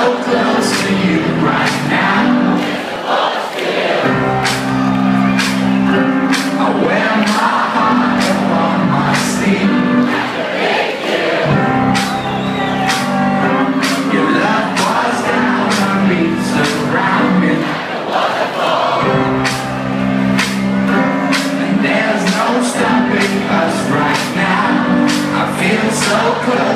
close to you right now. I wear my heart upon my sleeve. Your love was down on me, surrounded. And there's no stopping us right now. I feel so close.